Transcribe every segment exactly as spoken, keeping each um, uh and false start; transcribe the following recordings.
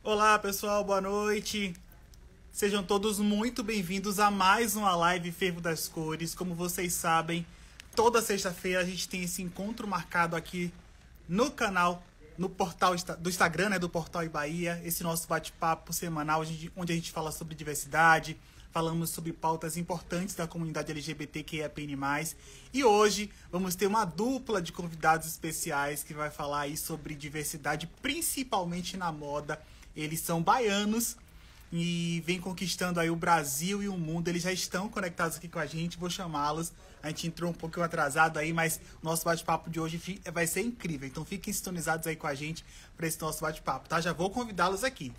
Olá pessoal, boa noite. Sejam todos muito bem-vindos a mais uma live Fervo das Cores. Como vocês sabem, toda sexta-feira a gente tem esse encontro marcado aqui no canal, no portal do Instagram, né, do Portal Bahia. Esse nosso bate-papo semanal, onde a gente fala sobre diversidade, falamos sobre pautas importantes da comunidade L G B T Q I A P N mais. E hoje vamos ter uma dupla de convidados especiais que vai falar aí sobre diversidade, principalmente na moda. Eles são baianos e vêm conquistando aí o Brasil e o mundo. Eles já estão conectados aqui com a gente, vou chamá-los. A gente entrou um pouquinho atrasado aí, mas o nosso bate-papo de hoje vai ser incrível. Então fiquem sintonizados aí com a gente para esse nosso bate-papo, tá? Já vou convidá-los aqui.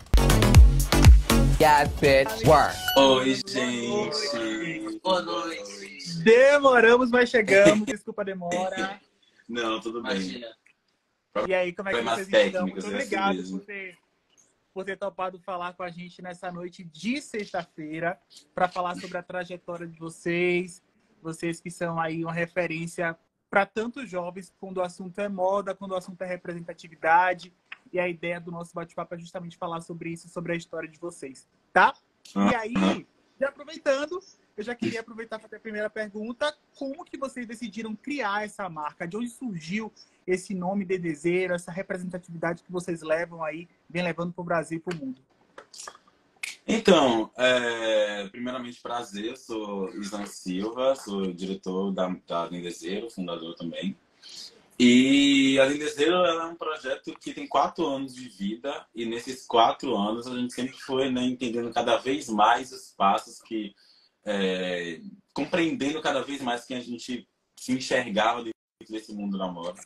Oi, gente. Boa noite. Demoramos, mas chegamos. Desculpa a demora. Não, tudo bem. Imagina. E aí, como é que Problemas vocês estão? técnicos, Muito é assim obrigado mesmo. por ter, por ter topado falar com a gente nessa noite de sexta-feira para falar sobre a trajetória de vocês, vocês que são aí uma referência para tantos jovens quando o assunto é moda, quando o assunto é representatividade. E a ideia do nosso bate-papo é justamente falar sobre isso, sobre a história de vocês, tá? Ah, E aí, já aproveitando, eu já queria aproveitar para fazer a primeira pergunta. Como que vocês decidiram criar essa marca? De onde surgiu esse nome Dendezeiro, essa representatividade que vocês levam aí, vem levando para o Brasil e para o mundo? Então, é, primeiramente, prazer. Eu sou Isan Silva, sou diretor da, da Dendezeiro, fundador também. E a Dendezeiro é um projeto que tem quatro anos de vida, e nesses quatro anos a gente sempre foi, né, entendendo cada vez mais os passos que... É, compreendendo cada vez mais quem a gente se enxergava dentro desse mundo da moda.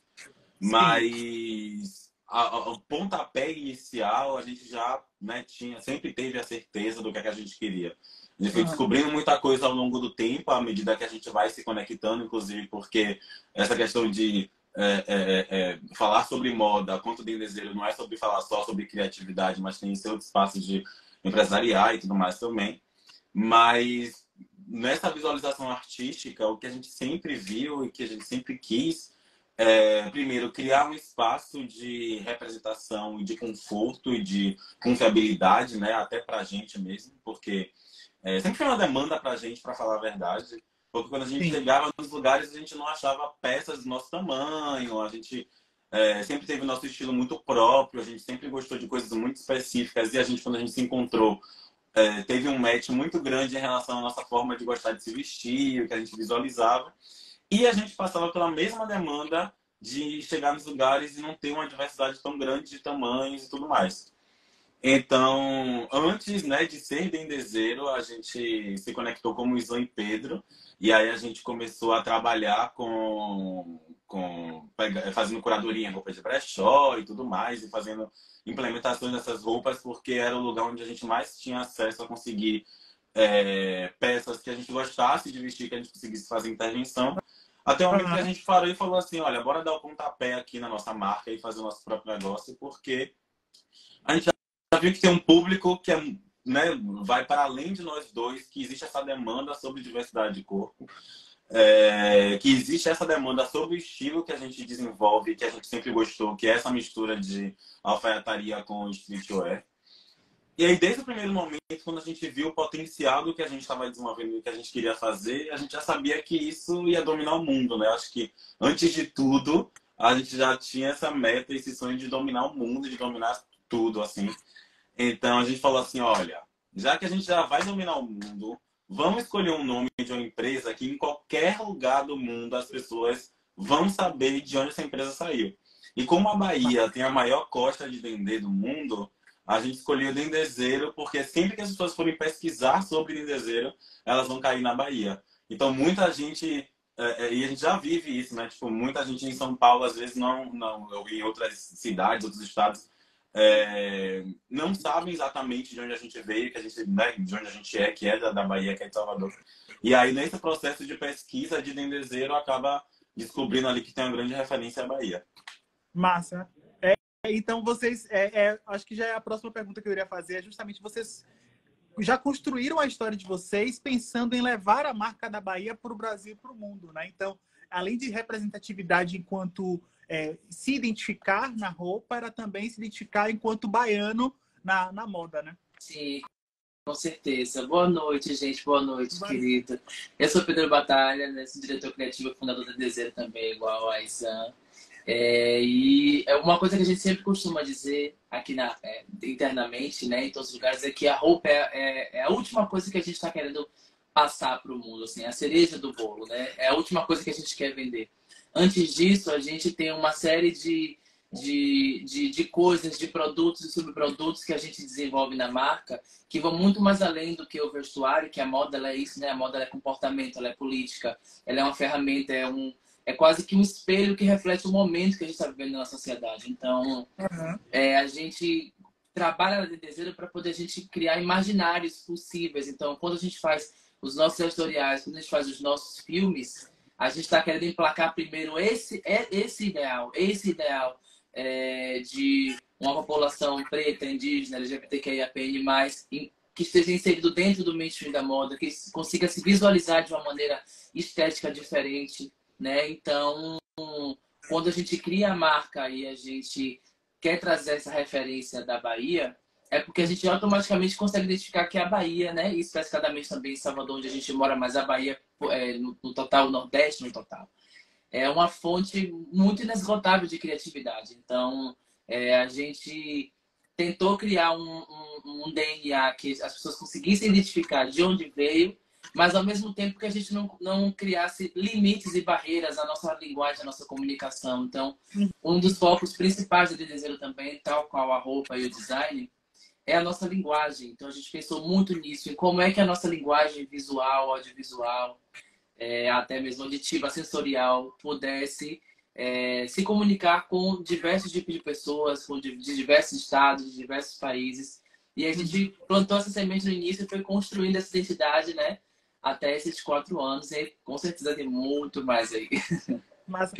Mas o pontapé inicial a gente já, né, tinha, sempre teve a certeza do que, é que a gente queria. A gente foi descobrindo muita coisa ao longo do tempo, à medida que a gente vai se conectando, inclusive porque essa questão de é, é, é, falar sobre moda, quanto Dendezeiro, não é sobre falar só sobre criatividade, mas tem seus espaços de empresariar e tudo mais também. Mas nessa visualização artística, o que a gente sempre viu e que a gente sempre quis é, primeiro, criar um espaço de representação, de conforto e de confiabilidade, né? Até pra gente mesmo, porque é, sempre foi uma demanda pra gente, pra falar a verdade. Porque quando a gente Sim. chegava nos lugares, a gente não achava peças do nosso tamanho, a gente é, sempre teve o nosso estilo muito próprio, a gente sempre gostou de coisas muito específicas, e a gente, quando a gente se encontrou, é, teve um match muito grande em relação à nossa forma de gostar de se vestir, o que a gente visualizava. E a gente passava pela mesma demanda de chegar nos lugares e não ter uma diversidade tão grande de tamanhos e tudo mais. Então, antes, né, de ser Dendezeiro, a gente se conectou com o Isan e Pedro. E aí a gente começou a trabalhar com, com fazendo curadoria em roupa de brechó e tudo mais, e fazendo implementações dessas roupas, porque era o lugar onde a gente mais tinha acesso a conseguir é, peças que a gente gostasse de vestir, que a gente conseguisse fazer intervenção. Até o momento uhum. que a gente parou e falou assim, olha, bora dar o pontapé aqui na nossa marca e fazer o nosso próprio negócio, porque a gente já viu que tem um público que é, né, vai para além de nós dois, que existe essa demanda sobre diversidade de corpo, é, que existe essa demanda sobre o estilo que a gente desenvolve, que a gente sempre gostou, que é essa mistura de alfaiataria com streetwear. E aí, desde o primeiro momento, quando a gente viu o potencial do que a gente estava desenvolvendo, do que a gente queria fazer, a gente já sabia que isso ia dominar o mundo, né? Acho que, antes de tudo, a gente já tinha essa meta, esse sonho de dominar o mundo, de dominar tudo, assim. Então, a gente falou assim, olha, já que a gente já vai dominar o mundo, vamos escolher um nome de uma empresa que em qualquer lugar do mundo as pessoas vão saber de onde essa empresa saiu. E como a Bahia tem a maior costa de vender do mundo, a gente escolheu Dendezeiro porque sempre que as pessoas forem pesquisar sobre Dendezeiro, elas vão cair na Bahia. Então, muita gente... É, e a gente já vive isso, né? Tipo, muita gente em São Paulo, às vezes, não... não ou em outras cidades, outros estados, é, não sabem exatamente de onde a gente veio, que a gente, né, de onde a gente é, que é da, da Bahia, que é de Salvador. E aí, nesse processo de pesquisa de Dendezeiro, acaba descobrindo ali que tem uma grande referência à Bahia. Massa. Então, vocês, é, é, acho que já é a próxima pergunta que eu iria fazer, é justamente vocês já construíram a história de vocês pensando em levar a marca da Bahia para o Brasil e para o mundo, né? Então, além de representatividade enquanto é, se identificar na roupa, era também se identificar enquanto baiano na, na moda, né? Sim, com certeza. Boa noite, gente. Boa noite, Boa... querido. Eu sou Pedro Batalha, né? Sou diretor criativo e fundador da Desejo também, igual a Isan. É, e é uma coisa que a gente sempre costuma dizer aqui na, é, internamente, né, em todos os lugares, é que a roupa é, é, é a última coisa que a gente está querendo passar para o mundo, assim, a cereja do bolo, né? É a última coisa que a gente quer vender. Antes disso, a gente tem uma série de, de, de, de coisas, de produtos e subprodutos que a gente desenvolve na marca que vão muito mais além do que o vestuário, que a moda ela é isso, né? A moda ela é comportamento, ela é política, ela é uma ferramenta, é um é quase que um espelho que reflete o momento que a gente está vivendo na sociedade. Então, uhum. é, a gente trabalha na Desejo para poder a gente criar imaginários possíveis. Então, quando a gente faz os nossos editoriais, quando a gente faz os nossos filmes, a gente está querendo emplacar primeiro esse, esse ideal, esse ideal é, de uma população preta, indígena, L G B T Q I A P N mais, que esteja inserido dentro do mainstream da moda, que consiga se visualizar de uma maneira estética diferente. Né? Então, quando a gente cria a marca e a gente quer trazer essa referência da Bahia, é porque a gente automaticamente consegue identificar que a Bahia, né? E especificadamente também em Salvador, onde a gente mora, mas a Bahia, é, no, no total, o Nordeste no total, é uma fonte muito inesgotável de criatividade. Então, é, a gente tentou criar um, um, um D N A que as pessoas conseguissem identificar de onde veio, mas ao mesmo tempo que a gente não, não criasse limites e barreiras à nossa linguagem, à nossa comunicação. Então, um dos focos principais da Desejo também, tal qual a roupa e o design, é a nossa linguagem. Então, a gente pensou muito nisso, em como é que a nossa linguagem visual, audiovisual, é, até mesmo auditiva, sensorial, pudesse é, se comunicar com diversos tipos de pessoas, com de, de diversos estados, de diversos países. E a gente plantou essa semente no início e foi construindo essa identidade, né? Até esses quatro anos, e com certeza tem muito mais aí. Mas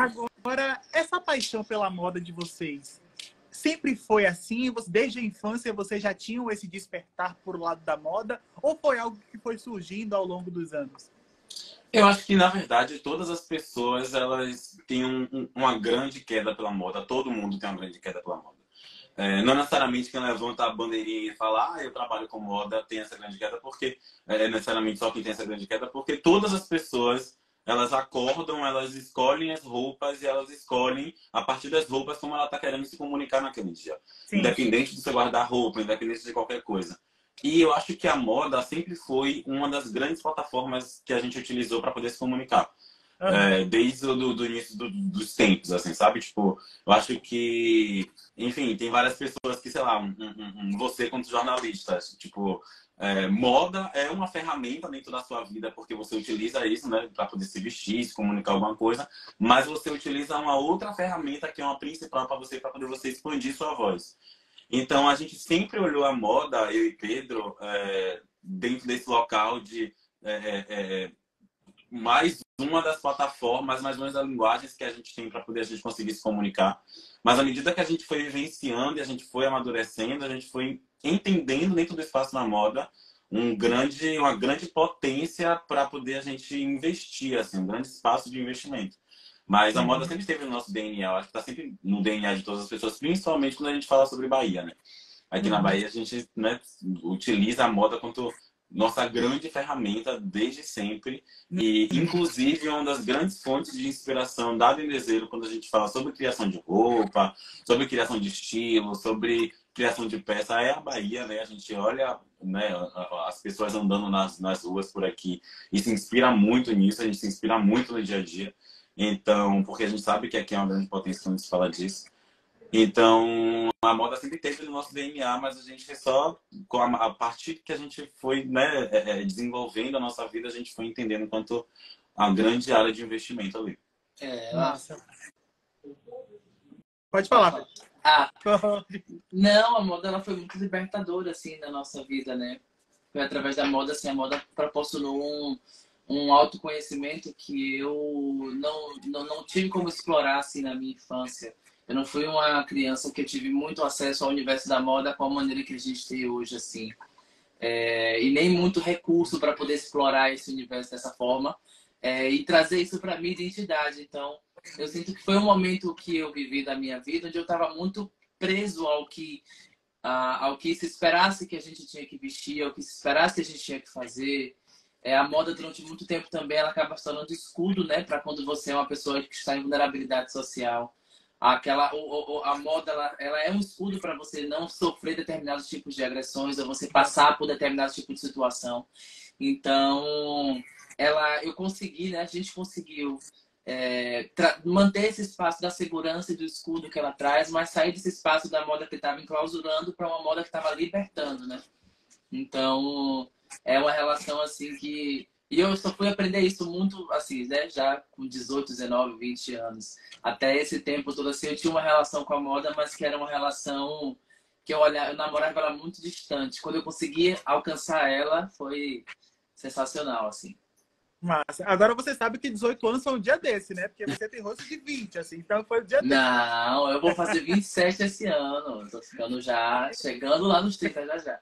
agora, essa paixão pela moda de vocês sempre foi assim? Desde a infância vocês já tinham esse despertar por lado da moda? Ou foi algo que foi surgindo ao longo dos anos? Eu acho que, na verdade, todas as pessoas elas têm um, uma grande queda pela moda. Todo mundo tem uma grande queda pela moda. É, não necessariamente quem levanta a bandeirinha e fala, ah, eu trabalho com moda, tem essa grande queda, porque é necessariamente só quem tem essa grande queda, porque todas as pessoas, elas acordam, elas escolhem as roupas e elas escolhem, a partir das roupas, como ela está querendo se comunicar naquele dia. Sim. Independente de você guardar roupa, independente de qualquer coisa. E eu acho que a moda sempre foi uma das grandes plataformas que a gente utilizou para poder se comunicar. Uhum. É, desde o do, do início do, dos tempos, assim, sabe? Tipo, eu acho que, enfim, tem várias pessoas que, sei lá, um, um, um, você quanto jornalista, tipo, é, moda é uma ferramenta dentro da sua vida porque você utiliza isso, né, para poder se vestir, se comunicar alguma coisa, mas você utiliza uma outra ferramenta que é uma principal para você, para poder você expandir sua voz. Então, a gente sempre olhou a moda, eu e Pedro, é, dentro desse local de é, é, mais uma das plataformas, mais uma das linguagens que a gente tem para poder a gente conseguir se comunicar. Mas à medida que a gente foi vivenciando e a gente foi amadurecendo, a gente foi entendendo dentro do espaço da moda um grande, uma grande potência para poder a gente investir, assim, um grande espaço de investimento. Mas a moda sempre esteve no nosso D N A, eu acho que está sempre no D N A de todas as pessoas, principalmente quando a gente fala sobre Bahia, né? Aqui uhum. na Bahia a gente, né, utiliza a moda quanto nossa grande ferramenta desde sempre e, inclusive, uma das grandes fontes de inspiração da Desejo quando a gente fala sobre criação de roupa, sobre criação de estilo, sobre criação de peça, é a Bahia, né? A gente olha, né, as pessoas andando nas, nas ruas por aqui e se inspira muito nisso, a gente se inspira muito no dia a dia. Então, porque a gente sabe que aqui é uma grande potência quando se fala disso. Então, a moda sempre teve no nosso D N A, mas a gente só, com a, a partir que a gente foi, né, é, desenvolvendo a nossa vida, a gente foi entendendo quanto a grande área de investimento ali. É, nossa. Pode falar. Ah, não, a moda ela foi muito libertadora, assim, na nossa vida, né? Foi através da moda, assim, a moda proporcionou um, um autoconhecimento que eu não, não, não tive como explorar, assim, na minha infância. Eu não fui uma criança que eu tive muito acesso ao universo da moda com a maneira que a gente tem hoje, assim. É, e nem muito recurso para poder explorar esse universo dessa forma é, e trazer isso para minha identidade. Então, eu sinto que foi um momento que eu vivi da minha vida onde eu estava muito preso ao que a, ao que se esperasse que a gente tinha que vestir, ao que se esperasse que a gente tinha que fazer. É, a moda, durante muito tempo também, ela acaba se tornando escudo, né? Para quando você é uma pessoa que está em vulnerabilidade social. Aquela, o, o, a moda, ela, ela é um escudo para você não sofrer determinados tipos de agressões ou você passar por determinados tipos de situação. Então, ela, eu consegui, né? A gente conseguiu é, manter esse espaço da segurança e do escudo que ela traz, mas sair desse espaço da moda que estava enclausurando para uma moda que estava libertando, né? Então, é uma relação assim que... E eu só fui aprender isso muito, assim, né? Já com dezoito, dezenove, vinte anos. Até esse tempo todo, assim, eu tinha uma relação com a moda, mas que era uma relação que eu olhava, eu namorava ela muito distante. Quando eu consegui alcançar ela, foi sensacional, assim. Massa. Agora você sabe que dezoito anos foi um dia desse, né? Porque você tem rosto de vinte, assim, então foi um dia desse. Não, eu vou fazer vinte e sete esse ano. Eu tô ficando já, chegando lá nos trinta já já.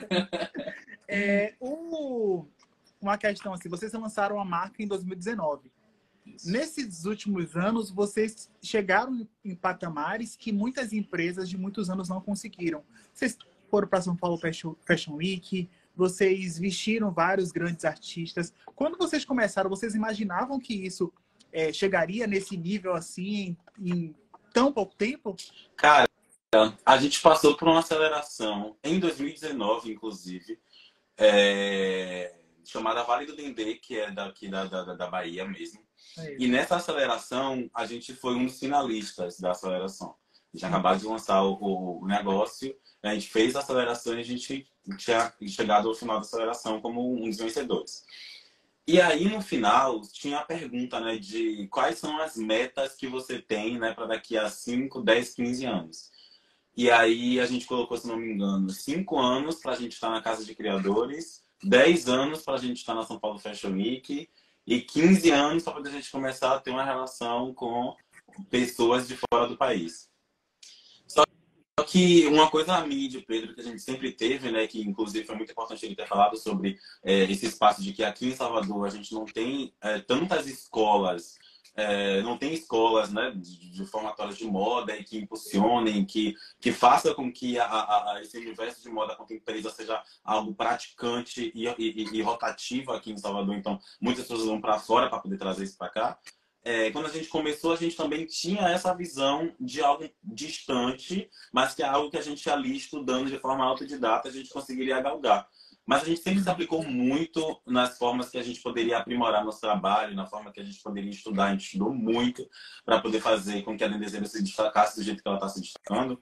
É, o... Uma questão assim, vocês lançaram a marca em dois mil e dezenove. Isso. Nesses últimos anos, vocês chegaram em patamares que muitas empresas de muitos anos não conseguiram. Vocês foram para São Paulo Fashion Week, vocês vestiram vários grandes artistas. Quando vocês começaram, vocês imaginavam que isso é, chegaria nesse nível assim em, em tão pouco tempo? Cara, a gente passou por uma aceleração em dois mil e dezenove, inclusive, é... chamada Vale do Dendê, que é daqui da, da, da Bahia mesmo. É e nessa aceleração, a gente foi um dos finalistas da aceleração. A gente acabou de lançar o, o negócio, a gente fez a aceleração e a gente tinha chegado ao final da aceleração como um dos vencedores. E aí, no final, tinha a pergunta, né, de quais são as metas que você tem, né, para daqui a cinco, dez, quinze anos. E aí, a gente colocou, se não me engano, cinco anos para a gente estar na Casa de Criadores, dez anos para a gente estar na São Paulo Fashion Week e quinze anos para a gente começar a ter uma relação com pessoas de fora do país. Só que uma coisa a mim, de Pedro, que a gente sempre teve, né, que inclusive foi muito importante ele ter falado sobre é, esse espaço de que aqui em Salvador a gente não tem é, tantas escolas, é, não tem escolas, né, de, de formatórios de moda e que impulsionem, que, que faça com que a, a, a esse universo de moda quanto empresa seja algo praticante e, e, e rotativo aqui em Salvador. Então, muitas pessoas vão para fora para poder trazer isso para cá. É, quando a gente começou, a gente também tinha essa visão de algo distante, mas que é algo que a gente ali estudando de forma autodidata, a gente conseguiria galgar. Mas a gente sempre se aplicou muito nas formas que a gente poderia aprimorar nosso trabalho, na forma que a gente poderia estudar. A gente estudou muito para poder fazer com que a Dendezeira se destacasse do jeito que ela está se destacando.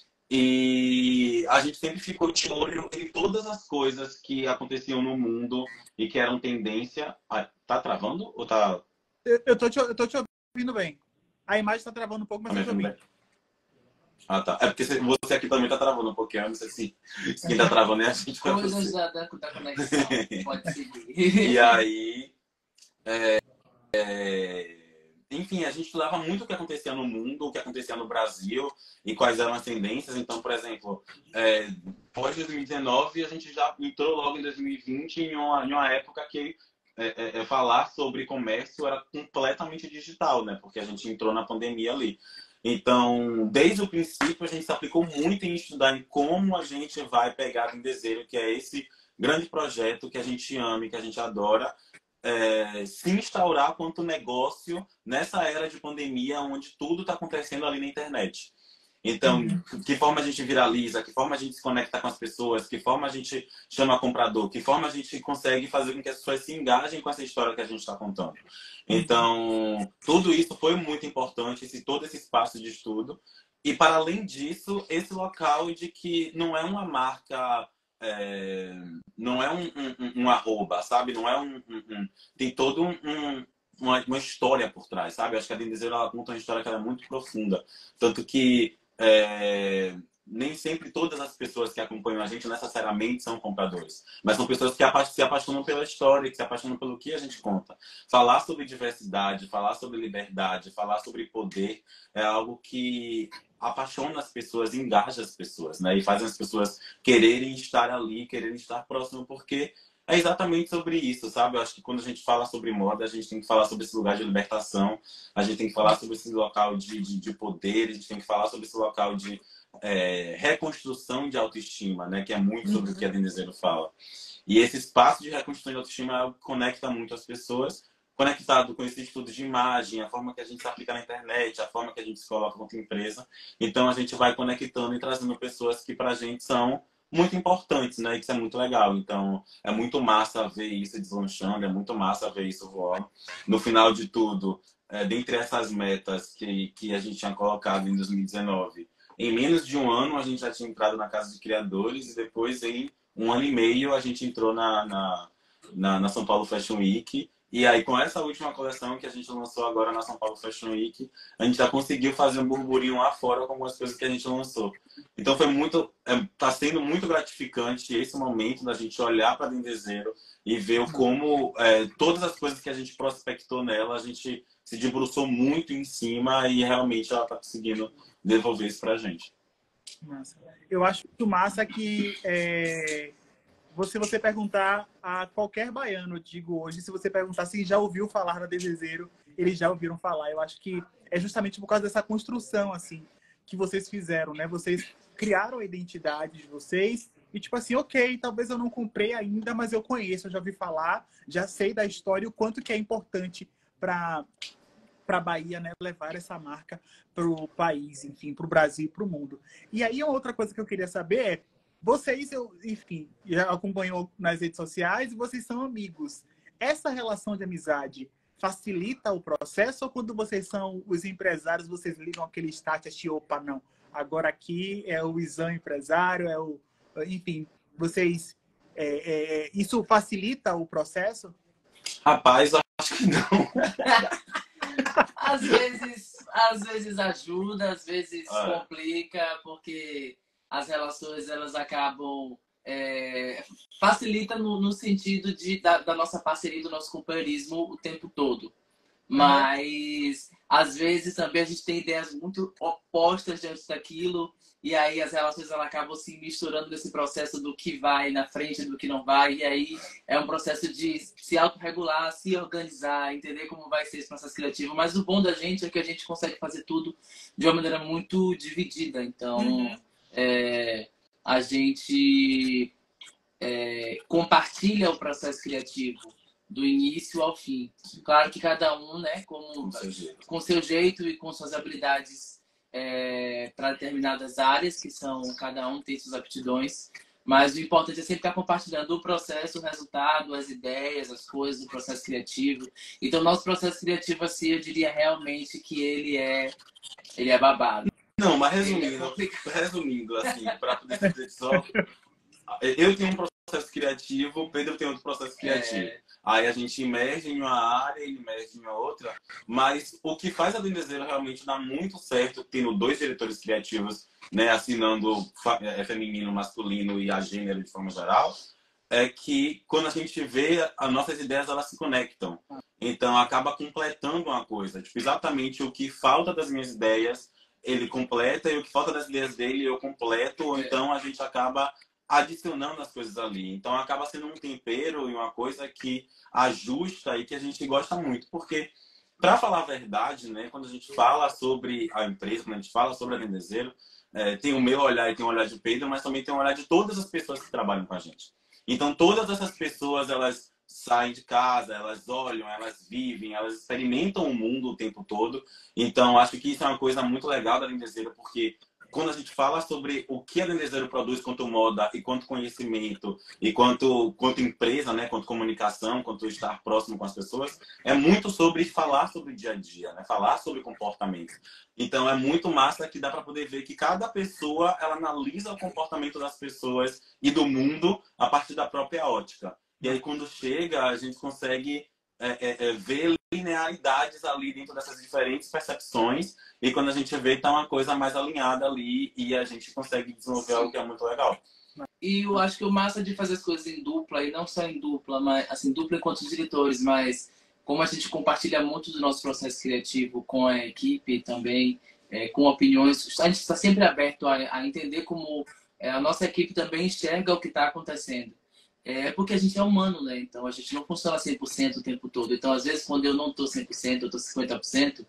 E a gente sempre ficou de olho em todas as coisas que aconteciam no mundo e que eram tendência. Ah, tá travando ou tá... Eu, eu, tô te, eu tô te ouvindo bem. A imagem está travando um pouco, mas eu tô te ouvindo. Ah, tá. É porque você aqui também tá travando um pouquinho. Eu não sei se, se quem tá travando é a gente. Coisas da, da conexão. Pode seguir. E aí... É, é, enfim, a gente estudava muito o que acontecia no mundo, o que acontecia no Brasil e quais eram as tendências. Então, por exemplo, é, depois de dois mil e dezenove, a gente já entrou logo em dois mil e vinte em uma, em uma época que É, é, falar sobre comércio era completamente digital, né? Porque a gente entrou na pandemia ali. Então, desde o princípio, a gente se aplicou muito em estudar em como a gente vai pegar a Dendezeiro, que é esse grande projeto que a gente ama e que a gente adora, é, se instaurar quanto negócio nessa era de pandemia, onde tudo está acontecendo ali na internet. Então, que forma a gente viraliza, que forma a gente se conecta com as pessoas, que forma a gente chama comprador, que forma a gente consegue fazer com que as pessoas se engajem com essa história que a gente está contando. Então, tudo isso foi muito importante, esse, todo esse espaço de estudo. E, para além disso, esse local de que não é uma marca, é, não é um, um, um arroba, sabe? Não é um... um, um tem todo um... um uma, uma história por trás, sabe? Acho que a Dendezeiro, ela conta uma história que ela é muito profunda. Tanto que É, nem sempre todas as pessoas que acompanham a gente necessariamente são compradores, mas são pessoas que se apaixonam pela história, que se apaixonam pelo que a gente conta. Falar sobre diversidade, falar sobre liberdade, falar sobre poder é algo que apaixona as pessoas, engaja as pessoas, né? E faz as pessoas quererem estar ali, quererem estar próximo, porque é exatamente sobre isso, sabe? Eu acho que quando a gente fala sobre moda, a gente tem que falar sobre esse lugar de libertação, a gente tem que falar sobre esse local de, de, de poder, a gente tem que falar sobre esse local de, é, reconstrução de autoestima, né? Que é muito sobre o que a Dendezeiro fala. E esse espaço de reconstrução de autoestima é algo que conecta muito as pessoas, conectado com esse estudo de imagem, a forma que a gente se aplica na internet, a forma que a gente se coloca como empresa. Então a gente vai conectando e trazendo pessoas que pra gente são muito importantes, né? Isso é muito legal. Então é muito massa ver isso deslanchando, é muito massa ver isso voando. No final de tudo, é, dentre essas metas que, que a gente tinha colocado em dois mil e dezenove, em menos de um ano a gente já tinha entrado na Casa de Criadores e depois em um ano e meio a gente entrou na, na, na, na São Paulo Fashion Week. E aí, com essa última coleção que a gente lançou agora na São Paulo Fashion Week, a gente já conseguiu fazer um burburinho lá fora com algumas coisas que a gente lançou. Então, foi muito, está sendo muito gratificante esse momento da gente olhar para a Dendezeiro e ver como é, todas as coisas que a gente prospectou nela, a gente se debruçou muito em cima e realmente ela está conseguindo devolver isso para a gente. Massa. Eu acho muito massa que é, você, você perguntar a qualquer baiano, digo hoje, se você perguntar se já ouviu falar da Dendezeiro, eles já ouviram falar. Eu acho que é justamente por causa dessa construção assim que vocês fizeram, né? Vocês criaram a identidade de vocês e tipo assim, ok, talvez eu não comprei ainda, mas eu conheço, eu já ouvi falar, já sei da história, o quanto que é importante para para a Bahia, né, levar essa marca para o país, enfim, para o Brasil e para o mundo. E aí, uma outra coisa que eu queria saber é, vocês, eu, enfim, já acompanhou nas redes sociais e vocês são amigos. Essa relação de amizade facilita o processo ou quando vocês são os empresários, vocês ligam aquele start e opa, não, agora aqui é o Izan empresário, é o... Enfim, vocês... É, é, isso facilita o processo? Rapaz, eu acho que não. Às vezes, às vezes ajuda, às vezes Ah. complica, porque as relações elas acabam é, facilita no, no sentido de, da, da nossa parceria, do nosso companheirismo o tempo todo. Mas às vezes também a gente tem ideias muito opostas diante daquilo e aí as relações elas acabam se misturando nesse processo do que vai na frente, do que não vai, e aí é um processo de se autorregular, se organizar, entender como vai ser esse processo criativo. Mas o bom da gente é que a gente consegue fazer tudo de uma maneira muito dividida. Então, uhum. é, a gente é, compartilha o processo criativo do início ao fim. Claro que cada um, né, como, com, seu jeito. com seu jeito e com suas habilidades é, para determinadas áreas, que são, cada um tem suas aptidões, mas o importante é sempre estar compartilhando o processo, o resultado, as ideias, as coisas, o processo criativo. Então, nosso processo criativo, assim, eu diria realmente que ele é, ele é babado. Não, mas resumindo, é resumindo assim, para poder dizer só, eu tenho um processo criativo, o Pedro tem outro processo criativo. É... Aí a gente emerge em uma área, ele emerge em uma outra. Mas o que faz a Dendezeiro realmente dar muito certo, tendo dois diretores criativos, né, assinando é, feminino, masculino e a gênero de forma geral, é que quando a gente vê, as nossas ideias elas se conectam. Então acaba completando uma coisa. Tipo, exatamente o que falta das minhas ideias, ele completa, e o que falta das ideias dele, eu completo. Ou então a gente acaba adicionando as coisas ali. Então acaba sendo um tempero e uma coisa que ajusta e que a gente gosta muito. Porque, para falar a verdade, né, quando a gente fala sobre a empresa, quando a gente fala sobre a Dendezeiro, é, tem o meu olhar e tem o olhar de Pedro, mas também tem o olhar de todas as pessoas que trabalham com a gente. Então todas essas pessoas, elas saem de casa, elas olham, elas vivem, elas experimentam o mundo o tempo todo. Então acho que isso é uma coisa muito legal da Dendezeiro, porque quando a gente fala sobre o que a Dendezeiro produz quanto moda e quanto conhecimento e quanto, quanto empresa, né, quanto comunicação, quanto estar próximo com as pessoas, é muito sobre falar sobre o dia a dia, né, falar sobre comportamento. Então é muito massa que dá para poder ver que cada pessoa ela analisa o comportamento das pessoas e do mundo a partir da própria ótica. E aí quando chega a gente consegue é, é, é, ver linearidades ali dentro dessas diferentes percepções e quando a gente vê tá uma coisa mais alinhada ali e a gente consegue desenvolver algo que é muito legal. E eu acho que o massa de fazer as coisas em dupla, e não só em dupla, mas assim, dupla enquanto diretores, mas como a gente compartilha muito do nosso processo criativo com a equipe também, é, com opiniões, a gente está sempre aberto a, a entender como é, a nossa equipe também enxerga o que está acontecendo. É porque a gente é humano, né? Então a gente não funciona cem por cento o tempo todo. Então, às vezes, quando eu não estou cem por cento, eu estou cinquenta por cento,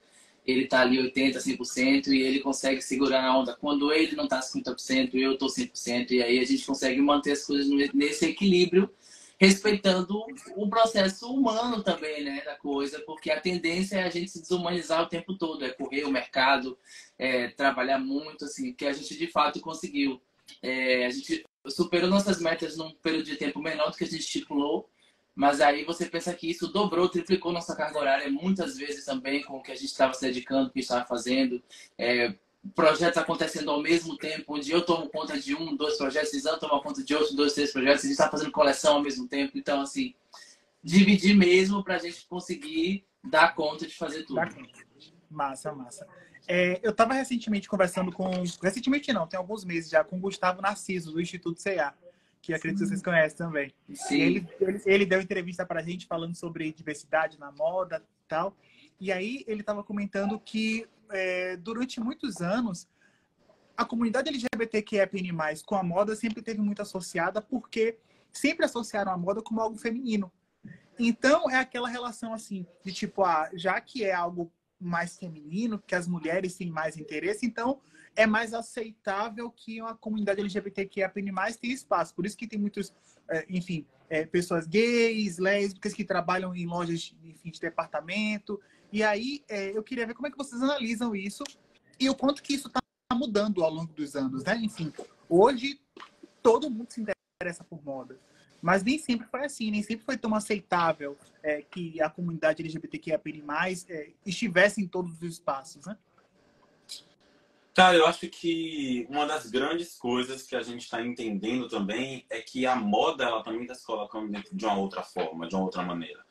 ele tá ali oitenta por cento, cem por cento e ele consegue segurar a onda. Quando ele não tá cinquenta por cento, eu tô cem por cento. E aí a gente consegue manter as coisas nesse equilíbrio, respeitando o processo humano também, né, da coisa, porque a tendência é a gente se desumanizar o tempo todo, é correr o mercado, é trabalhar muito, assim, que a gente de fato conseguiu. É, a gente superou nossas metas num período de tempo menor do que a gente estipulou, mas aí você pensa que isso dobrou, triplicou nossa carga horária muitas vezes também com o que a gente estava se dedicando, o que estava fazendo. É, projetos acontecendo ao mesmo tempo, onde eu tomo conta de um, dois projetos, Cisão toma conta de outros, dois, três projetos, a gente está fazendo coleção ao mesmo tempo. Então, assim, dividir mesmo para a gente conseguir dar conta de fazer tudo. Massa, massa. É, eu estava recentemente conversando com... Recentemente não, tem alguns meses já, com o Gustavo Narciso, do Instituto C A, que acredito que vocês conhecem também. Sim. E ele, ele, ele deu entrevista para a gente falando sobre diversidade na moda e tal. E aí ele estava comentando que é, durante muitos anos a comunidade L G B T Q I A P N mais, com a moda sempre teve muito associada, porque sempre associaram a moda como algo feminino. Então é aquela relação assim, de tipo, ah, já que é algo mais feminino, que as mulheres têm mais interesse, então é mais aceitável que a comunidade L G B T Q I A P N mais tenha espaço. Por isso que tem muitos, enfim, é, pessoas gays, lésbicas que trabalham em lojas, enfim, de departamento. E aí é, eu queria ver como é que vocês analisam isso e o quanto que isso está mudando ao longo dos anos, né? Enfim, hoje todo mundo se interessa por moda. Mas nem sempre foi assim, nem sempre foi tão aceitável é, que a comunidade L G B T Q I A P N mais, é, estivesse em todos os espaços, né? Cara, eu acho que uma das grandes coisas que a gente está entendendo também é que a moda, ela também está se colocando dentro de uma outra forma, de uma outra maneira.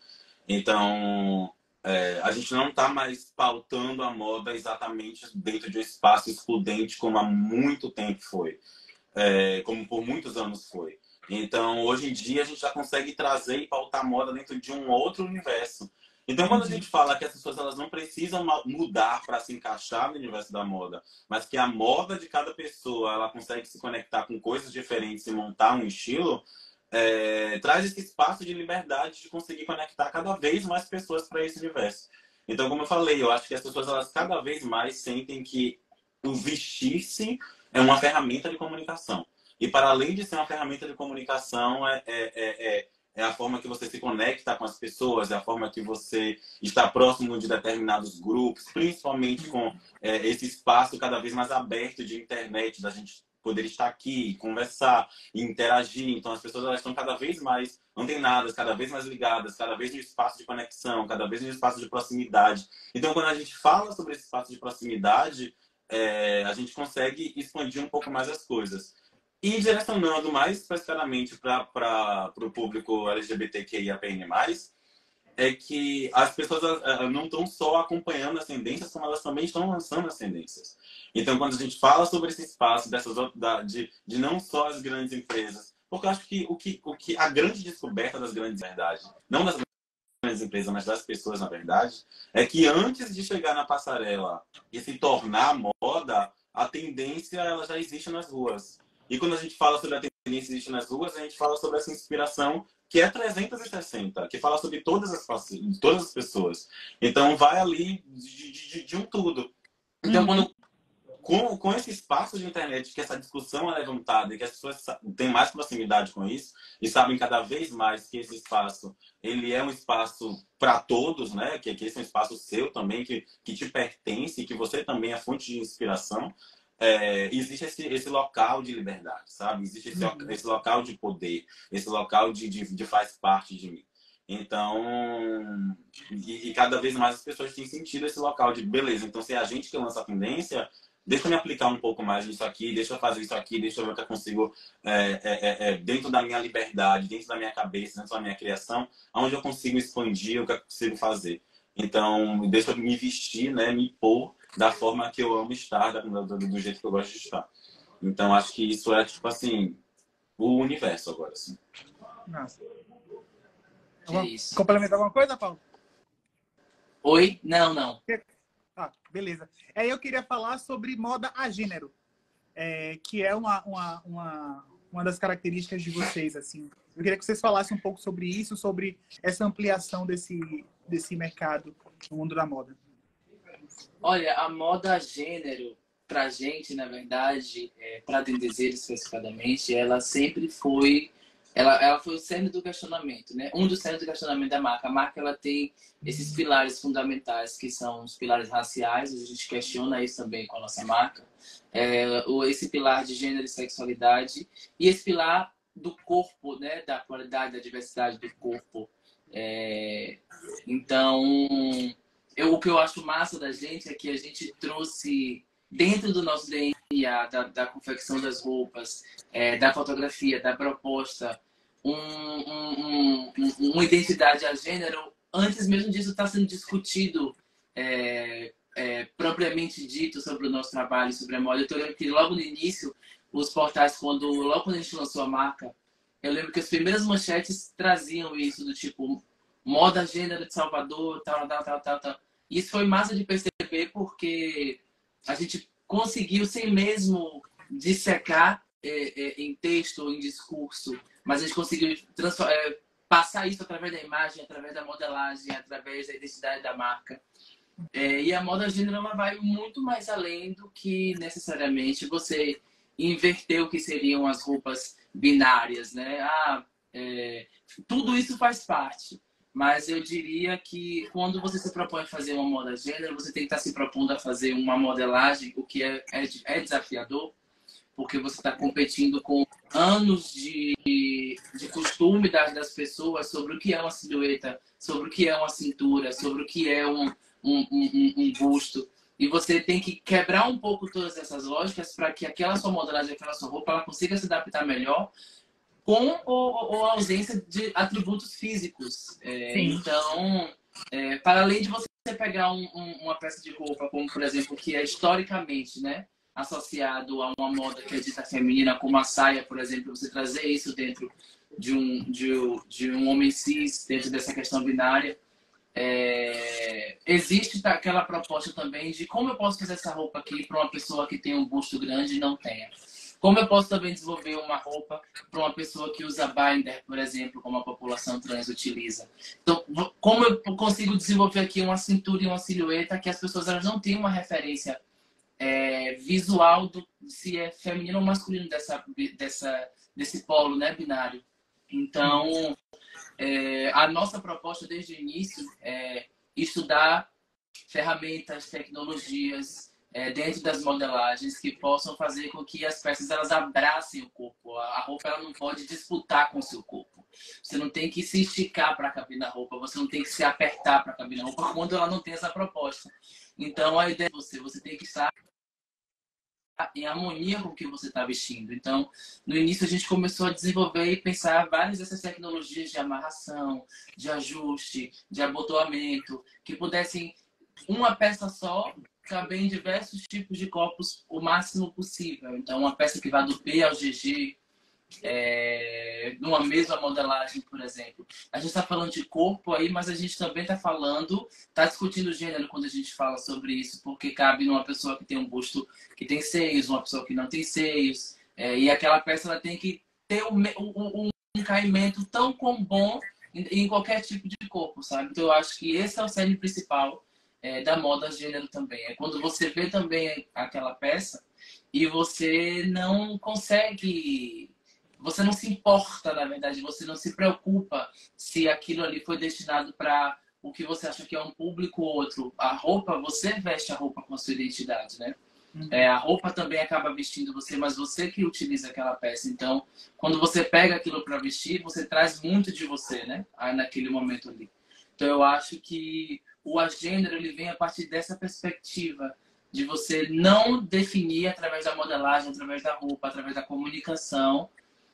Então, é, a gente não está mais pautando a moda exatamente dentro de um espaço excludente como há muito tempo foi, é, como por muitos anos foi. Então, hoje em dia, a gente já consegue trazer e pautar a moda dentro de um outro universo. Então, quando a gente fala que as pessoas elas não precisam mudar para se encaixar no universo da moda, mas que a moda de cada pessoa ela consegue se conectar com coisas diferentes e montar um estilo, é, traz esse espaço de liberdade de conseguir conectar cada vez mais pessoas para esse universo. Então, como eu falei, eu acho que as pessoas elas cada vez mais sentem que o vestir-se é uma ferramenta de comunicação. E para além de ser uma ferramenta de comunicação, é, é, é, é a forma que você se conecta com as pessoas, é a forma que você está próximo de determinados grupos, principalmente com é, esse espaço cada vez mais aberto de internet, da gente poder estar aqui, conversar e interagir. Então, as pessoas elas estão cada vez mais antenadas, cada vez mais ligadas, cada vez no espaço de conexão, cada vez no espaço de proximidade. Então, quando a gente fala sobre esse espaço de proximidade, é, a gente consegue expandir um pouco mais as coisas. E direcionando mais especificamente para o público L G B T Q I A P N mais, é que as pessoas não estão só acompanhando as tendências, como elas também estão lançando as tendências. Então, quando a gente fala sobre esse espaço dessas, de, de não só as grandes empresas, porque eu acho que o que, o que a grande descoberta das grandes verdades, não das grandes empresas, mas das pessoas, na verdade, é que antes de chegar na passarela e se tornar moda, a tendência ela já existe nas ruas. E quando a gente fala sobre a tendência que existe nas ruas, a gente fala sobre essa inspiração que é trezentos e sessenta, que fala sobre todas as, todas as pessoas. Então, vai ali de, de, de um tudo. Então, quando, com, com esse espaço de internet, que essa discussão é levantada e que as pessoas têm mais proximidade com isso e sabem cada vez mais que esse espaço ele é um espaço para todos, né? Que, que esse é um espaço seu também, que, que te pertence, que você também é fonte de inspiração. É, existe esse, esse local de liberdade, sabe? Existe esse, uhum. esse local de poder, esse local de, de, de faz parte de mim. Então, e, e cada vez mais as pessoas têm sentido esse local de beleza. Então, se é a gente que lança a tendência, deixa eu me aplicar um pouco mais nisso aqui, deixa eu fazer isso aqui, deixa eu ver o que eu consigo, é, é, é, dentro da minha liberdade, dentro da minha cabeça, dentro da minha criação, onde eu consigo expandir o que eu consigo fazer. Então, deixa eu me vestir, né, me pôr da forma que eu amo estar, do, do, do jeito que eu gosto de estar. Então, acho que isso é, tipo assim, o universo agora, assim. Nossa. É isso. Complementar alguma coisa, Paulo? Oi? Não, não. Ah, beleza. Aí eu queria falar sobre moda a gênero, é, que é uma, uma, uma, uma das características de vocês, assim. Eu queria que vocês falassem um pouco sobre isso, sobre essa ampliação desse, desse mercado no mundo da moda. Olha, a moda gênero, pra gente, na verdade, é, pra Dendezeiro especificadamente, ela sempre foi... Ela, ela foi o cerne do questionamento, né? Um dos cernes do questionamento da marca. A marca, ela tem esses pilares fundamentais, que são os pilares raciais. A gente questiona isso também com a nossa marca. É, o- esse pilar de gênero e sexualidade. E esse pilar do corpo, né? Da qualidade, da diversidade do corpo. É, então, eu, o que eu acho massa da gente é que a gente trouxe dentro do nosso D N A, da, da confecção das roupas, é, da fotografia, da proposta, um, um, um, um- uma identidade a gênero, antes mesmo disso estar sendo discutido é, é, propriamente dito sobre o nosso trabalho, sobre a moda. Eu lembro que logo no início, os portais, quando, logo quando a gente lançou a marca, eu lembro que as primeiras manchetes traziam isso, do tipo, moda gênero de Salvador, tal, tal, tal, tal, tal. E isso foi massa de perceber porque a gente conseguiu, sem mesmo dissecar é, é, em texto ou em discurso, mas a gente conseguiu é, passar isso através da imagem, através da modelagem, através da identidade da marca. É, e a moda gênero ela vai muito mais além do que necessariamente você inverter o que seriam as roupas binárias, né? Ah, é, tudo isso faz parte. Mas eu diria que quando você se propõe a fazer uma moda gênero, você tem que estar se propondo a fazer uma modelagem, o que é, é, é desafiador, porque você está competindo com anos de, de costume das, das pessoas sobre o que é uma silhueta, sobre o que é uma cintura, sobre o que é um, um, um, um busto. E você tem que quebrar um pouco todas essas lógicas para que aquela sua modelagem, aquela sua roupa, ela consiga se adaptar melhor com ou, ou a ausência de atributos físicos. É, então, é, para além de você pegar um, um, uma peça de roupa, como por exemplo, que é historicamente, né, associado a uma moda que é dita feminina, como a saia, por exemplo, você trazer isso dentro de um, de, de um homem cis, dentro dessa questão binária. É, existe aquela proposta também de como eu posso fazer essa roupa aqui para uma pessoa que tem um busto grande e não tenha. Como eu posso também desenvolver uma roupa para uma pessoa que usa binder, por exemplo, como a população trans utiliza. Então, como eu consigo desenvolver aqui uma cintura e uma silhueta que as pessoas elas não têm uma referência é, visual do se é feminino ou masculino dessa, dessa, desse polo, né, binário. Então, é, a nossa proposta desde o início é estudar ferramentas, tecnologias é, dentro das modelagens que possam fazer com que as peças elas abracem o corpo. A roupa ela não pode disputar com o seu corpo. Você não tem que se esticar para caber na roupa, você não tem que se apertar para caber na roupa quando ela não tem essa proposta. Então, a ideia é você, você tem que estar em harmonia com o que você está vestindo. Então, no início a gente começou a desenvolver e pensar várias dessas tecnologias de amarração, de ajuste, de abotoamento, que pudessem uma peça só caber em diversos tipos de corpos o máximo possível. Então, uma peça que vá do P ao G G, é, numa mesma modelagem, por exemplo. A gente está falando de corpo aí, mas a gente também está falando, está discutindo gênero quando a gente fala sobre isso, porque cabe numa pessoa que tem um busto que tem seios, uma pessoa que não tem seios, é, e aquela peça ela tem que ter um, um, um caimento tão com bom em, em qualquer tipo de corpo, sabe? Então eu acho que esse é o cerne principal é, da moda gênero também. É quando você vê também aquela peça e você não consegue... Você não se importa, na verdade, você não se preocupa se aquilo ali foi destinado para o que você acha que é um público ou outro. A roupa, você veste a roupa com a sua identidade, né? Uhum. É, a roupa também acaba vestindo você, mas você que utiliza aquela peça. Então, quando você pega aquilo para vestir, você traz muito de você, né? Aí, naquele momento ali. Então, eu acho que o agênero, ele vem a partir dessa perspectiva de você não definir através da modelagem, através da roupa, através da comunicação,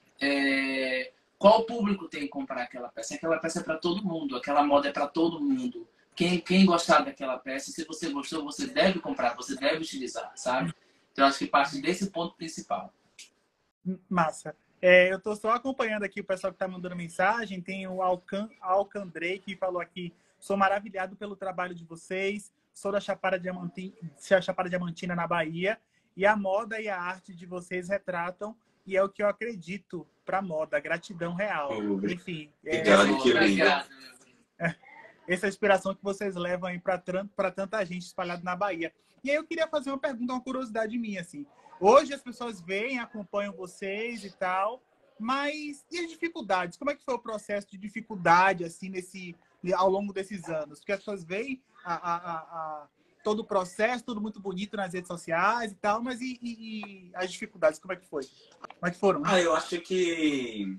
É, qual público tem que comprar aquela peça? Aquela peça é para todo mundo, aquela moda é para todo mundo. Quem, quem gostar daquela peça, se você gostou, você deve comprar, você deve utilizar, sabe? Então, eu acho que parte desse ponto principal. Massa. É, eu estou só acompanhando aqui o pessoal que está mandando mensagem. Tem o Alcan, Alcandrei que falou aqui: sou maravilhado pelo trabalho de vocês, sou da Chapada Diamantina, Chapada Diamantina na Bahia, e a moda e a arte de vocês retratam e é o que eu acredito para moda, gratidão real. Oh, Enfim, obrigado, é, que lindo. essa inspiração que vocês levam aí para tanta gente espalhada na Bahia. E aí eu queria fazer uma pergunta, uma curiosidade minha, assim. Hoje as pessoas veem, acompanham vocês e tal, mas e as dificuldades? Como é que foi o processo de dificuldade, assim, nesse, ao longo desses anos? Porque as pessoas veem a, a, a, a, todo o processo, tudo muito bonito nas redes sociais e tal, mas e, e, e as dificuldades, como é que foi? Como é que foram? Ah, eu acho que...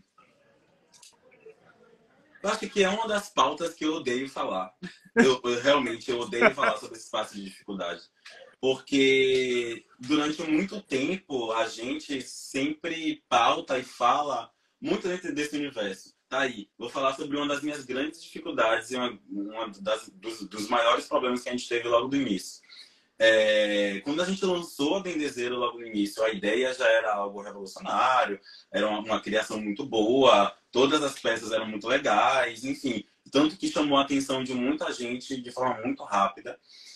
Eu acho que é uma das pautas que eu odeio falar. Eu, eu realmente eu odeio falar sobre esse espaço de dificuldade. Porque durante muito tempo a gente sempre pauta e fala muito dentro desse universo. Tá aí, vou falar sobre uma das minhas grandes dificuldades e uma, uma das, dos, dos maiores problemas que a gente teve logo do início. É, quando a gente lançou a Dendezeiro logo no início, a ideia já era algo revolucionário, era uma, uma criação muito boa, todas as peças eram muito legais, enfim. Tanto que chamou a atenção de muita gente de forma muito rápida.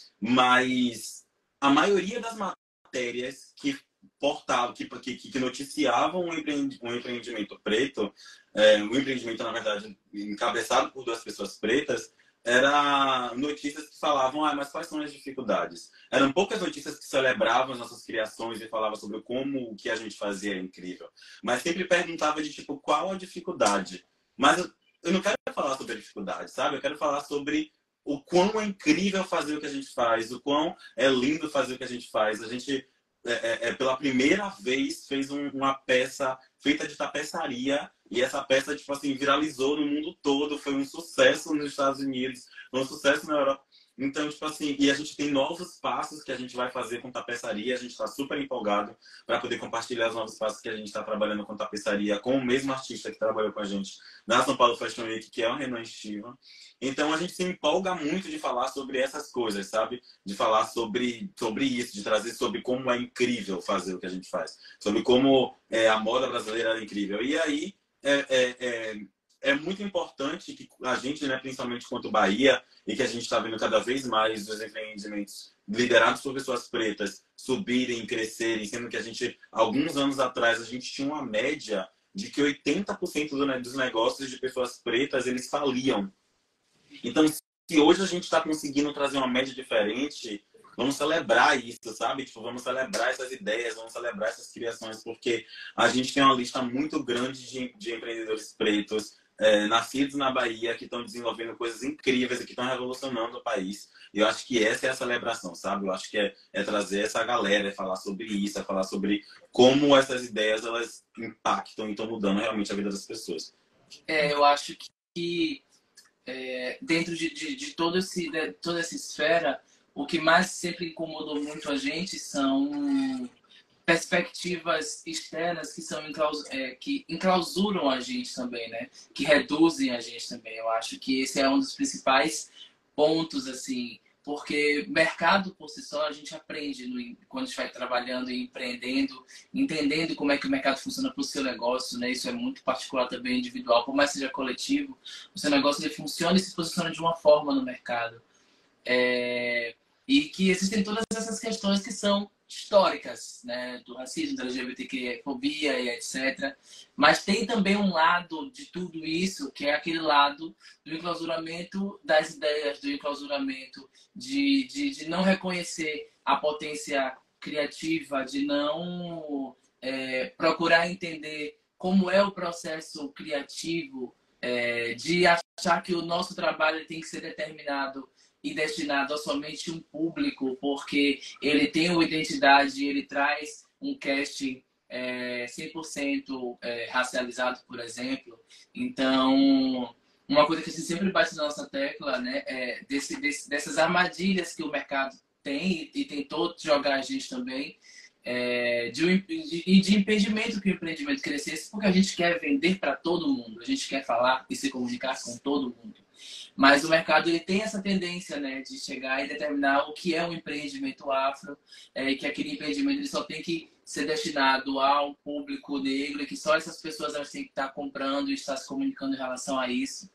Mas a maioria das matérias que portavam, que, que, que noticiavam um empreendimento preto, é, um empreendimento, na verdade, encabeçado por duas pessoas pretas, eram notícias que falavam, ah, mas quais são as dificuldades? Eram poucas notícias que celebravam as nossas criações e falavam sobre como o que a gente fazia era incrível. Mas sempre perguntava de, tipo, qual a dificuldade? Mas eu, eu não quero falar sobre a dificuldade, sabe? Eu quero falar sobre o quão é incrível fazer o que a gente faz, o quão é lindo fazer o que a gente faz. A gente, é, é, pela primeira vez, fez um, uma peça feita de tapeçaria. E essa peça, tipo assim, viralizou no mundo todo. Foi um sucesso nos Estados Unidos, foi um sucesso na Europa. Então, tipo assim, e a gente tem novos passos que a gente vai fazer com tapeçaria. A gente está super empolgado para poder compartilhar os novos passos que a gente está trabalhando com tapeçaria com o mesmo artista que trabalhou com a gente na São Paulo Fashion Week, que é o Renan Estiva. Então, a gente se empolga muito de falar sobre essas coisas, sabe? De falar sobre, sobre isso, de trazer sobre como é incrível fazer o que a gente faz. Sobre como é, a moda brasileira é incrível. E aí, É, é, é, é muito importante que a gente, né, principalmente quanto Bahia, e que a gente está vendo cada vez mais os empreendimentos liderados por pessoas pretas subirem, crescerem, sendo que a gente, alguns anos atrás, a gente tinha uma média de que oitenta por cento dos negócios de pessoas pretas, eles faliam. Então, se hoje a gente está conseguindo trazer uma média diferente, vamos celebrar isso, sabe? Tipo, vamos celebrar essas ideias, vamos celebrar essas criações, porque a gente tem uma lista muito grande de, de empreendedores pretos, é, nascidos na Bahia, que estão desenvolvendo coisas incríveis e que estão revolucionando o país. E eu acho que essa é a celebração, sabe? Eu acho que é, é trazer essa galera, é falar sobre isso, é falar sobre como essas ideias, elas impactam e estão mudando realmente a vida das pessoas. É, eu acho que é, dentro de, de, de, todo esse, de toda essa esfera, o que mais sempre incomodou muito a gente são perspectivas externas que são enclaus é, que enclausuram a gente também, né? Que reduzem a gente também. Eu acho que esse é um dos principais pontos, assim, porque mercado por si só a gente aprende no, quando a gente vai trabalhando e empreendendo, entendendo como é que o mercado funciona para o seu negócio, né? Isso é muito particular também, individual, por mais que seja coletivo, o seu negócio ele funciona e se posiciona de uma forma no mercado. É... E que existem todas essas questões que são históricas, né? Do racismo, da L G B T Q, fobia e etcétera. Mas tem também um lado de tudo isso, que é aquele lado do enclausuramento das ideias, do enclausuramento de, de, de não reconhecer a potência criativa, de não é, procurar entender como é o processo criativo, é, de achar que o nosso trabalho tem que ser determinado e destinado a somente um público, porque ele tem uma identidade, ele traz um casting é, cem por cento é, racializado, por exemplo. Então, uma coisa que a gente sempre bate na nossa tecla, né, é desse, desse, dessas armadilhas que o mercado tem e tentou jogar a gente também, é, de, de, de impedimento que o empreendimento crescesse, porque a gente quer vender para todo mundo, a gente quer falar e se comunicar com todo mundo. Mas o mercado ele tem essa tendência, né, de chegar e determinar o que é um empreendimento afro, é, e que aquele empreendimento ele só tem que ser destinado ao público negro e que só essas pessoas elas têm que estar comprando e estar se comunicando em relação a isso.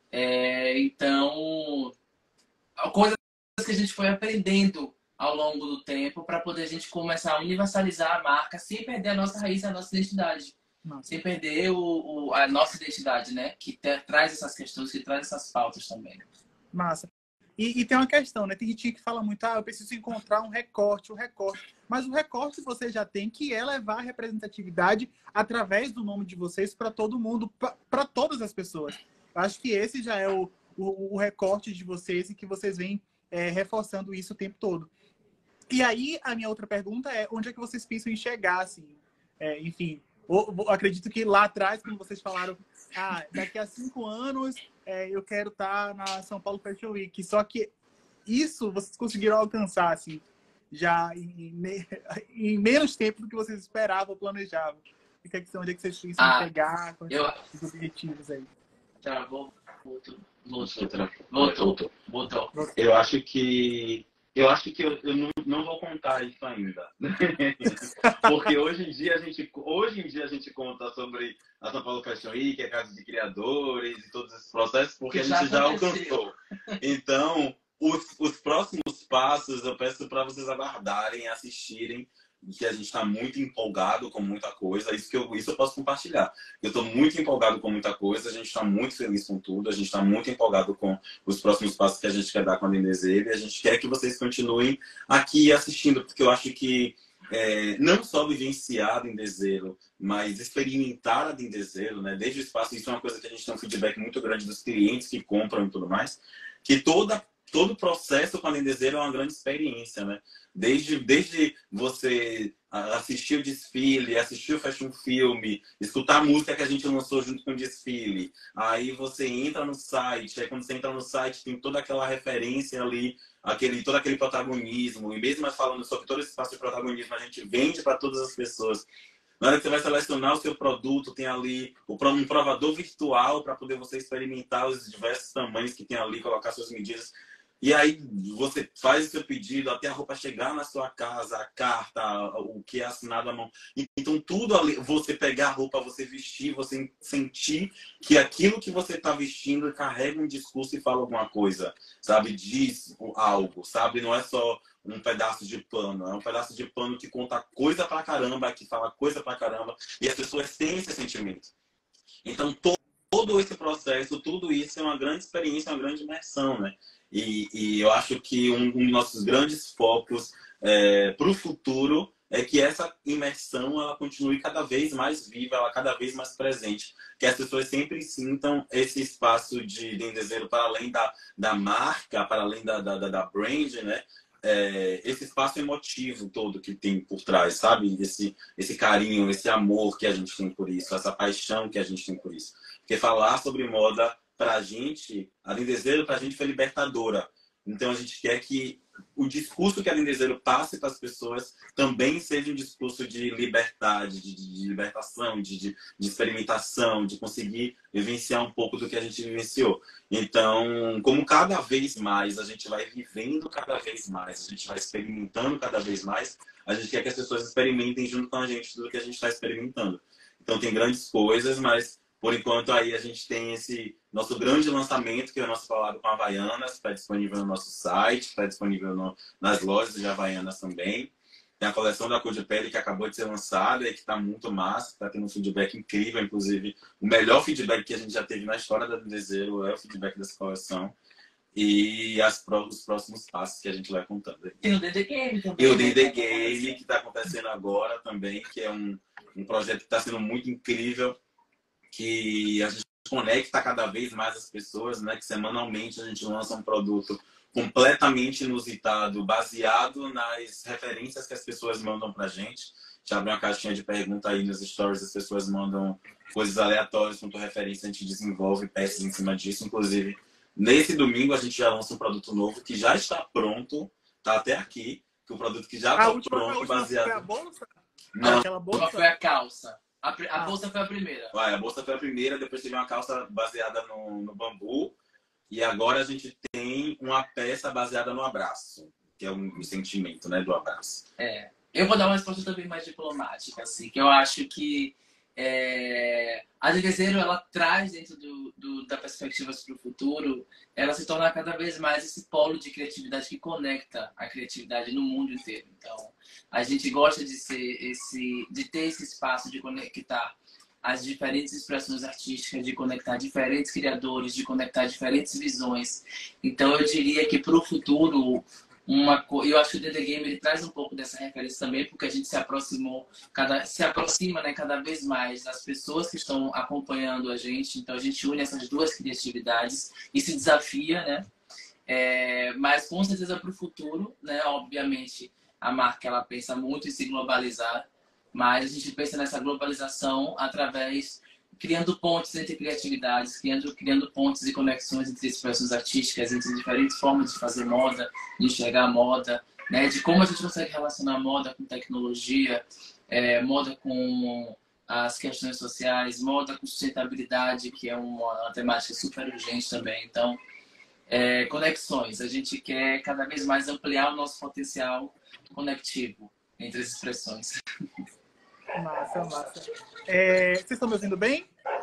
É, então, coisas que a gente foi aprendendo ao longo do tempo para poder a gente começar a universalizar a marca sem perder a nossa raiz, a nossa identidade. Nossa. Sem perder o, o, a nossa identidade, né? Que te, traz essas questões, que traz essas pautas também. Massa. E, e tem uma questão, né? Tem gente que fala muito, ah, eu preciso encontrar um recorte, um recorte. Mas o recorte você já tem, que é levar a representatividade através do nome de vocês para todo mundo, para todas as pessoas. Eu acho que esse já é o, o, o recorte de vocês e que vocês vêm é, reforçando isso o tempo todo. E aí, a minha outra pergunta é, onde é que vocês pensam em chegar, assim? É, enfim, eu, eu acredito que lá atrás, quando vocês falaram, ah, daqui a cinco anos é, eu quero estar na São Paulo Fashion Week. Só que isso vocês conseguiram alcançar, assim, já em, em menos tempo do que vocês esperavam ou planejavam. O que é que, onde é que vocês pensam ah, em chegar com eu... os objetivos aí? Travou. Voltou. Voltou. Voltou. Voltou. Voltou. Eu acho que eu acho que eu, eu não, não vou contar isso ainda. Porque hoje em dia a gente hoje em dia a gente conta sobre a São Paulo Fashion Week, a Casa de Criadores e todos esses processos, porque que a gente já, já alcançou. Então, os, os próximos passos eu peço para vocês aguardarem, assistirem, que a gente está muito empolgado com muita coisa. Isso que eu, isso eu posso compartilhar. Eu estou muito empolgado com muita coisa, a gente está muito feliz com tudo, a gente está muito empolgado com os próximos passos que a gente quer dar com a Dendezeiro, e a gente quer que vocês continuem aqui assistindo, porque eu acho que é, não só vivenciar a Dendezeiro, mas experimentar a Dendezeiro, né? Desde o espaço, isso é uma coisa que a gente tem um feedback muito grande dos clientes que compram e tudo mais, que toda todo o processo com a Dendezeiro é uma grande experiência, né? Desde, desde você assistir o desfile, assistir o fashion filme, escutar a música que a gente lançou junto com o desfile. Aí você entra no site, aí quando você entra no site tem toda aquela referência ali, aquele, todo aquele protagonismo. E mesmo falando sobre todo esse espaço de protagonismo, a gente vende para todas as pessoas. Na hora que você vai selecionar o seu produto, tem ali um provador virtual para poder você experimentar os diversos tamanhos que tem ali, colocar suas medidas. E aí você faz o seu pedido até a roupa chegar na sua casa, a carta, o que é assinado à mão. Então tudo ali, você pegar a roupa, você vestir, você sentir que aquilo que você está vestindo carrega um discurso e fala alguma coisa, sabe? Diz algo, sabe? Não é só um pedaço de pano, é um pedaço de pano que conta coisa pra caramba, que fala coisa pra caramba, e as pessoas têm esse sentimento. Então todo esse processo, tudo isso é uma grande experiência, uma grande imersão, né? E, e eu acho que um, um dos nossos grandes focos é, para o futuro é que essa imersão ela continue cada vez mais viva, ela cada vez mais presente. Que as pessoas sempre sintam esse espaço de Dendezeiro para além da, da marca, para além da, da, da brand, né? É, esse espaço emotivo todo que tem por trás, sabe? Esse, esse carinho, esse amor que a gente tem por isso, essa paixão que a gente tem por isso. Porque falar sobre moda pra gente, a Dendezeiro pra gente foi libertadora. Então a gente quer que o discurso que a Dendezeiro passe para as pessoas também seja um discurso de liberdade, de, de libertação, de, de, de experimentação, de conseguir vivenciar um pouco do que a gente vivenciou. Então, como cada vez mais a gente vai vivendo cada vez mais, a gente vai experimentando cada vez mais, a gente quer que as pessoas experimentem junto com a gente tudo que a gente está experimentando. Então tem grandes coisas, mas por enquanto, aí a gente tem esse nosso grande lançamento, que é o nosso Falado com Havaianas, está disponível no nosso site, está disponível no, nas lojas de Havaianas também. Tem a coleção da Cor de Pele, que acabou de ser lançada e que está muito massa, está tendo um feedback incrível, inclusive o melhor feedback que a gente já teve na história da Dendezeiro é o feedback dessa coleção. E as, os próximos passos que a gente vai contando. Tem o D D Game também. E o D D Game, que está acontecendo agora também, que é um, um projeto que está sendo muito incrível, que a gente conecta cada vez mais as pessoas, né? Que semanalmente a gente lança um produto completamente inusitado, baseado nas referências que as pessoas mandam pra gente. A gente abre uma caixinha de pergunta aí nos stories, as pessoas mandam coisas aleatórias com tua referência, a gente desenvolve peças em cima disso. Inclusive, nesse domingo a gente já lança um produto novo que já está pronto, tá até aqui, que o produto que já está pronto, baseado... Foi a bolsa? Não, aquela bolsa? Foi a calça. A, a bolsa foi a primeira. Vai, a bolsa foi a primeira, depois teve uma calça baseada no, no bambu. E agora a gente tem uma peça baseada no abraço, que é um, um sentimento, né, do abraço. É. Eu vou dar uma resposta também mais diplomática, assim, que eu acho que é, a Dendezeiro, ela traz dentro do, do, da perspectiva para o futuro, ela se torna cada vez mais esse polo de criatividade que conecta a criatividade no mundo inteiro. Então, a gente gosta de ser esse, de ter esse espaço de conectar as diferentes expressões artísticas, de conectar diferentes criadores, de conectar diferentes visões. Então, eu diria que para o futuro, uma co... eu acho que o D D Game ele traz um pouco dessa referência também, porque a gente se aproximou, cada... se aproxima, né, cada vez mais das pessoas que estão acompanhando a gente. Então, a gente une essas duas criatividades e se desafia, né? É... Mas, com certeza, para o futuro, né, obviamente, a marca ela pensa muito em se globalizar, mas a gente pensa nessa globalização através, criando pontes entre criatividades, criando, criando pontes e conexões entre expressões artísticas, entre diferentes formas de fazer moda, de enxergar a moda, né? De como a gente consegue relacionar moda com tecnologia, é, moda com as questões sociais, moda com sustentabilidade, que é uma, uma temática super urgente também. Então, é, conexões. A gente quer cada vez mais ampliar o nosso potencial conectivo entre as expressões. Massa, massa. É, vocês estão me ouvindo bem?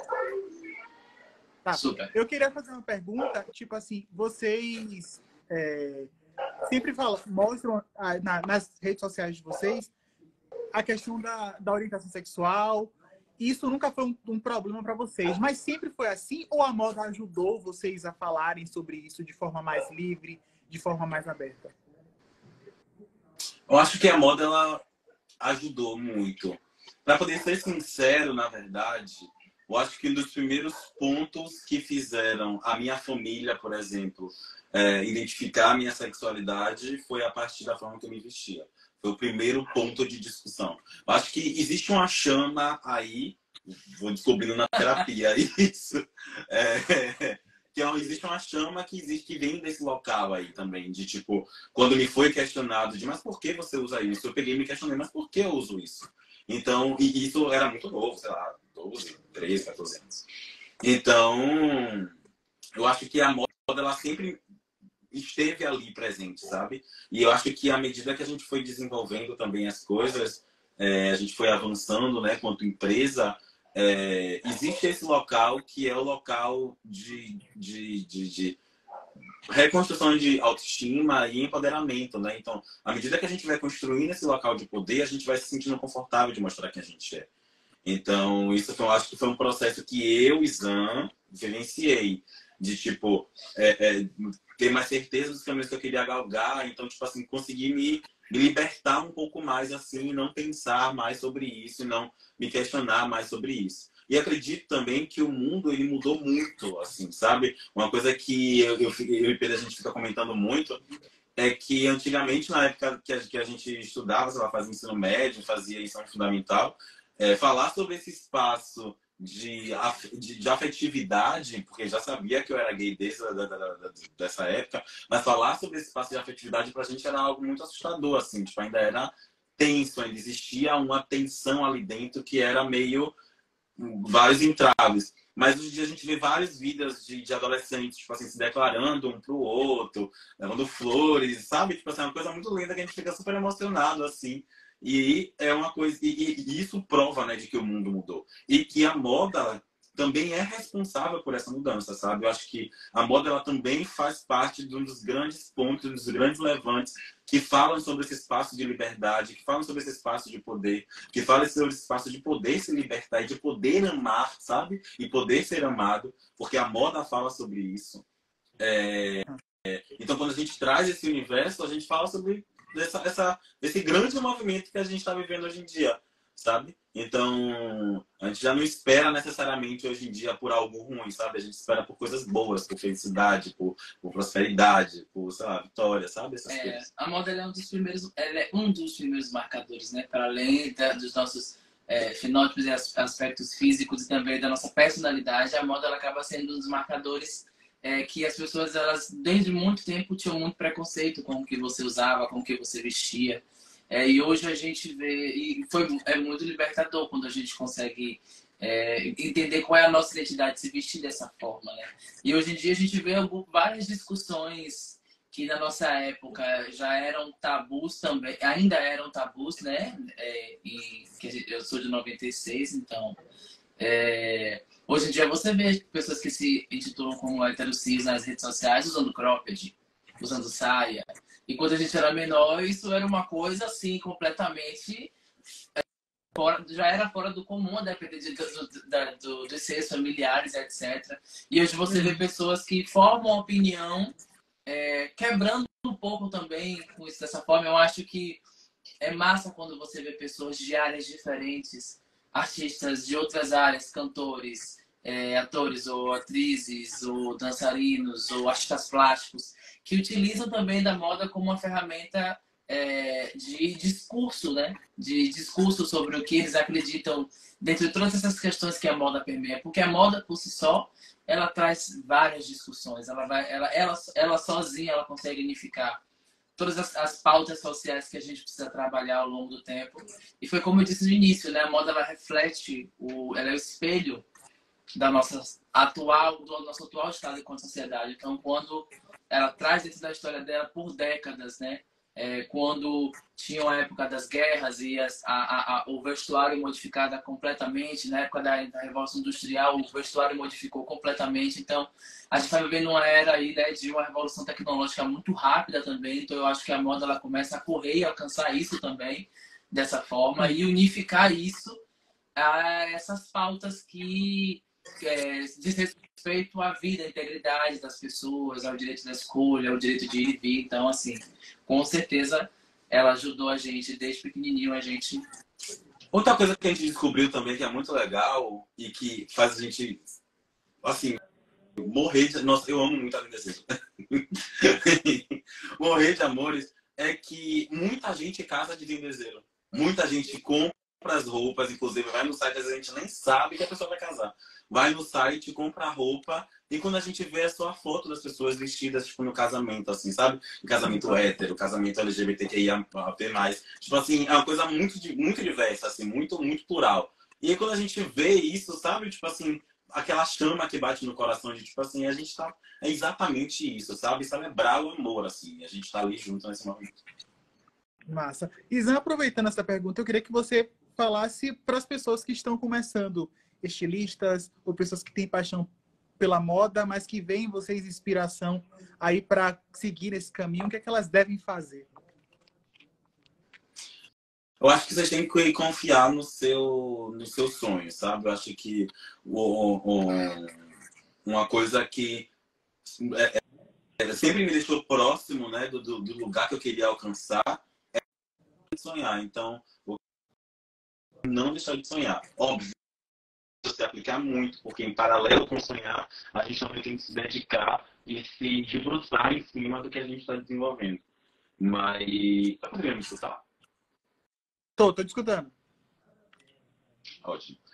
Tá. Super. Eu queria fazer uma pergunta, tipo assim, vocês é, sempre falam, mostram ah, na, nas redes sociais de vocês a questão da, da orientação sexual. Isso nunca foi um, um problema para vocês, mas sempre foi assim? Ou a moda ajudou vocês a falarem sobre isso de forma mais livre, de forma mais aberta? Eu acho que a moda ela ajudou muito. Para poder ser sincero, na verdade, eu acho que um dos primeiros pontos que fizeram a minha família, por exemplo, é, identificar a minha sexualidade foi a partir da forma que eu me vestia. Foi o primeiro ponto de discussão. Eu acho que existe uma chama aí, vou descobrindo na terapia isso, é, que é, existe uma chama que existe que vem desse local aí também, de tipo, quando me foi questionado de mas por que você usa isso? Eu peguei e me questionei, mas por que eu uso isso? Então, e isso era muito novo, sei lá, doze, treze, quatorze anos. Então, eu acho que a moda, ela sempre esteve ali presente, sabe? E eu acho que à medida que a gente foi desenvolvendo também as coisas, é, a gente foi avançando, né, quanto empresa, é, existe esse local que é o local de, de, de, de reconstrução de autoestima e empoderamento, né? Então, à medida que a gente vai construindo esse local de poder, a gente vai se sentindo confortável de mostrar quem a gente é. Então, isso eu acho que foi um processo que eu, Zan, vivenciei. De, tipo, é, é, ter mais certeza dos caminhos que eu queria galgar. Então, tipo assim, conseguir me, me libertar um pouco mais, assim, e não pensar mais sobre isso, e não me questionar mais sobre isso. E acredito também que o mundo, ele mudou muito, assim, sabe? Uma coisa que eu, eu, eu e Pedro, a gente fica comentando muito, é que antigamente, na época que a, que a gente estudava, sei lá, fazia ensino médio, fazia ensino fundamental, é, falar sobre esse espaço de, de, de afetividade, porque já sabia que eu era gay desde da, da, da, dessa época, mas falar sobre esse espaço de afetividade pra gente era algo muito assustador, assim, tipo, ainda era tenso, ainda existia uma tensão ali dentro que era meio vários entraves. Mas hoje em dia a gente vê vários vídeos de, de adolescentes, tipo assim, se declarando um pro outro, levando flores, sabe? Tipo assim, é uma coisa muito linda que a gente fica super emocionado, assim. E é uma coisa... E, e isso prova, né, de que o mundo mudou. E que a moda também é responsável por essa mudança, sabe? Eu acho que a moda, ela também faz parte de um dos grandes pontos, dos grandes levantes que falam sobre esse espaço de liberdade, que falam sobre esse espaço de poder, que falam sobre esse espaço de poder se libertar e de poder amar, sabe? E poder ser amado, porque a moda fala sobre isso. É... Então, quando a gente traz esse universo, a gente fala sobre essa, essa, esse grande movimento que a gente está vivendo hoje em dia, sabe? Então, a gente já não espera necessariamente hoje em dia por algo ruim, sabe? A gente espera por coisas boas, por felicidade, por, por prosperidade, por, sei lá, vitória, sabe? Essas É, coisas. a moda ela é um dos primeiros, ela é um dos primeiros marcadores, né? Para além da, dos nossos é, fenótipos e as, aspectos físicos e também da nossa personalidade, a moda ela acaba sendo um dos marcadores é, que as pessoas, elas, desde muito tempo, tinham muito preconceito com o que você usava, com o que você vestia. É, e hoje a gente vê, e foi, é muito libertador quando a gente consegue é, entender qual é a nossa identidade, se vestir dessa forma, né? E hoje em dia a gente vê várias discussões que na nossa época já eram tabus também, ainda eram tabus, né? É, e, que eu sou de noventa e seis, então... É, hoje em dia você vê pessoas que se intitulam como heterocis nas redes sociais usando cropped, usando saia. E quando a gente era menor, isso era uma coisa assim, completamente fora, já era fora do comum, a depender de, do, do, da- do, dos seus familiares, etcétera. E hoje você vê pessoas que formam opinião, é, quebrando um pouco também com isso dessa forma. Eu acho que é massa quando você vê pessoas de áreas diferentes, artistas de outras áreas, cantores, é, atores ou atrizes, ou dançarinos, ou artistas plásticos, que utilizam também da moda como uma ferramenta é, de discurso, né? De discurso sobre o que eles acreditam dentro de todas essas questões que a moda permeia. Porque a moda, por si só, ela traz várias discussões. Ela, vai, ela, ela, ela sozinha ela consegue unificar todas as, as pautas sociais que a gente precisa trabalhar ao longo do tempo. E foi como eu disse no início, né? A moda ela reflete, o, ela é o espelho da nossa atual, do nosso atual estado enquanto sociedade. Então, quando ela traz dentro da história dela por décadas, né? É, quando tinha a época das guerras e as, a, a, a, o vestuário modificado completamente, na época da, da Revolução Industrial, o vestuário modificou completamente. Então, a gente está vivendo uma era aí, né, de uma revolução tecnológica muito rápida também. Então, eu acho que a moda ela começa a correr e alcançar isso também, dessa forma, e unificar isso a essas pautas que é, diz respeito à vida, à integridade das pessoas, ao direito da escolha, ao direito de ir e vir. Então, assim, com certeza ela ajudou a gente desde pequenininho, a gente... Outra coisa que a gente descobriu também que é muito legal e que faz a gente, assim, morrer de... Nossa, eu amo muito a Desejo. Morrer de amores é que muita gente casa de Desejo. Muita gente compra as roupas, inclusive vai no site, às vezes a gente nem sabe que a pessoa vai casar. Vai no site, compra a roupa e quando a gente vê é só a foto das pessoas vestidas, tipo, no casamento, assim, sabe? Em casamento hétero, casamento L G B T Q I A P mais. Tipo assim, é uma coisa muito, muito diversa, assim, muito, muito plural. E aí quando a gente vê isso, sabe? Tipo assim, aquela chama que bate no coração de, tipo assim, a gente tá... É exatamente isso, sabe? Celebrar o amor, assim. A gente tá ali junto nesse momento. Massa. Isan, aproveitando essa pergunta, eu queria que você falasse para as pessoas que estão começando, estilistas ou pessoas que têm paixão pela moda, mas que veem vocês inspiração aí para seguir esse caminho, o que é que elas devem fazer? Eu acho que vocês têm que confiar no seu, no seu sonho, sabe? Eu acho que o, o, uma coisa que é, é, sempre me deixou próximo, né, do, do lugar que eu queria alcançar é sonhar. Então, não deixar de sonhar. Óbvio, se aplicar muito, porque em paralelo com sonhar, a gente também tem que se dedicar e se debruçar em cima do que a gente está desenvolvendo. Mas... Tá conseguindo me escutar? Tô, tô te escutando. Ótimo.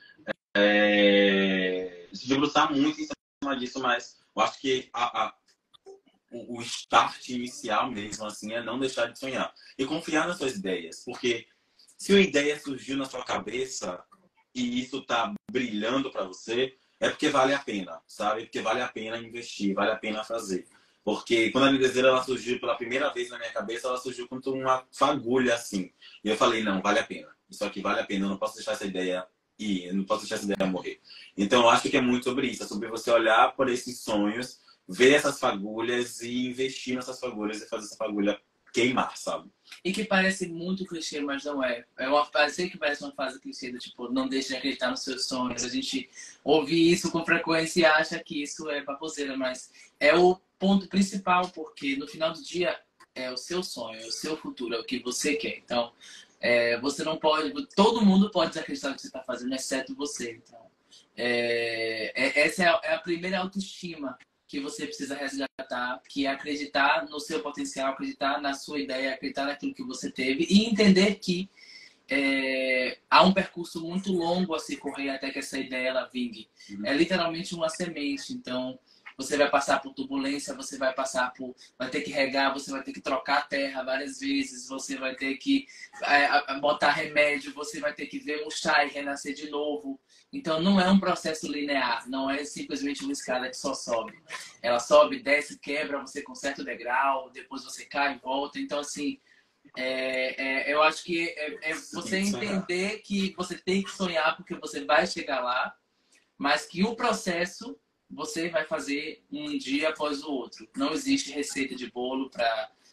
É... Se debruçar muito em cima disso, mas eu acho que a, a, o, o start inicial mesmo, assim, é não deixar de sonhar. E confiar nas suas ideias, porque se uma ideia surgiu na sua cabeça e isso tá brilhando para você, é porque vale a pena, sabe? Porque vale a pena investir, vale a pena fazer. Porque quando a Nidezeira ela surgiu pela primeira vez na minha cabeça, ela surgiu com uma fagulha assim. E eu falei, não, vale a pena. Isso aqui vale a pena, eu não posso deixar essa ideia ir, eu não posso deixar essa ideia morrer. Então eu acho que é muito sobre isso, é sobre você olhar por esses sonhos, ver essas fagulhas e investir nessas fagulhas e fazer essa fagulha queimar, sabe? E que parece muito clichê, mas não é. É uma frase que parece uma frase clichê do tipo, não deixe de acreditar nos seus sonhos. A gente ouve isso com frequência e acha que isso é baboseira, mas é o ponto principal, porque no final do dia é o seu sonho, é o seu futuro, é o que você quer. Então, é, você não pode... Todo mundo pode desacreditar no que você está fazendo, exceto você. Então, é, é, essa é a, é a primeira autoestima que você precisa resgatar, que é acreditar no seu potencial, acreditar na sua ideia, acreditar naquilo que você teve e entender que é, há um percurso muito longo a se correr até que essa ideia ela vingue. Uhum. É literalmente uma semente, então você vai passar por turbulência, você vai passar por... vai ter que regar, você vai ter que trocar a terra várias vezes, você vai ter que é, botar remédio, você vai ter que ver murchar e renascer de novo. Então, não é um processo linear, não é simplesmente uma escada que só sobe. Ela sobe, desce, quebra, você conserta o degrau, depois você cai e volta. Então, assim, é, é, eu acho que é, é você entender que você tem que sonhar porque você vai chegar lá, mas que o processo você vai fazer um dia após o outro. Não existe receita de bolo para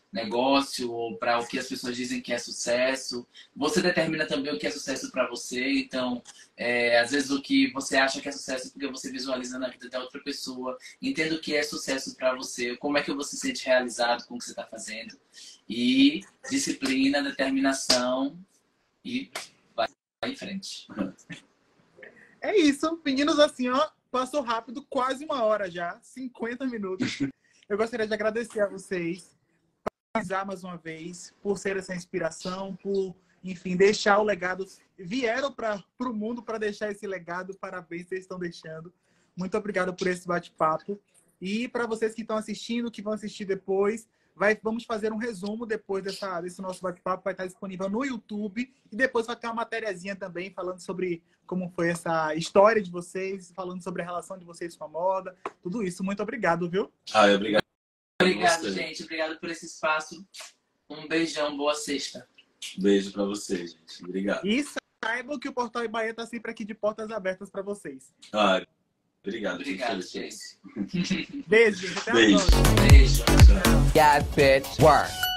negócio ou para o que as pessoas dizem que é sucesso. Você determina também o que é sucesso para você. Então, é, às vezes o que você acha que é sucesso porque você visualiza na vida da outra pessoa. Entenda o que é sucesso para você, como é que você se sente realizado com o que você está fazendo. E disciplina, determinação e vai em frente. É isso, meninos, assim, ó, passou rápido, quase uma hora já, cinquenta minutos. Eu gostaria de agradecer a vocês, parabenizar mais uma vez, por ser essa inspiração, por, enfim, deixar o legado. Vieram para o mundo para deixar esse legado, parabéns, vocês estão deixando. Muito obrigado por esse bate-papo. E para vocês que estão assistindo, que vão assistir depois, vai, vamos fazer um resumo depois dessa, desse nosso bate-papo, vai estar disponível no YouTube e depois vai ter uma matériazinha também falando sobre como foi essa história de vocês, falando sobre a relação de vocês com a moda, tudo isso. Muito obrigado, viu? Ah, obrigado. Obrigado, gente. Obrigado por esse espaço. Um beijão, boa sexta. Beijo para vocês, gente. Obrigado. E saibam que o Portal Ibaê está sempre aqui de portas abertas para vocês. Ah, obrigado. Obrigado, gente. Beijo, gente. Até Beijo. a próxima. Beijo. Got bitch work.